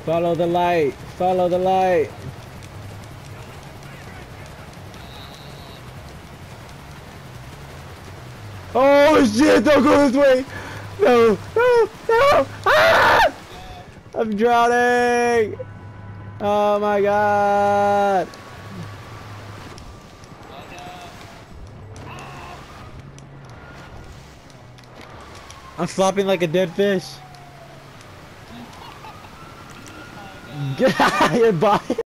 Follow the light. Follow the light. Oh shit! Don't go this way. No! No! No! Ah! I'm drowning. Oh my god. I'm flopping like a dead fish. Get out of here, body.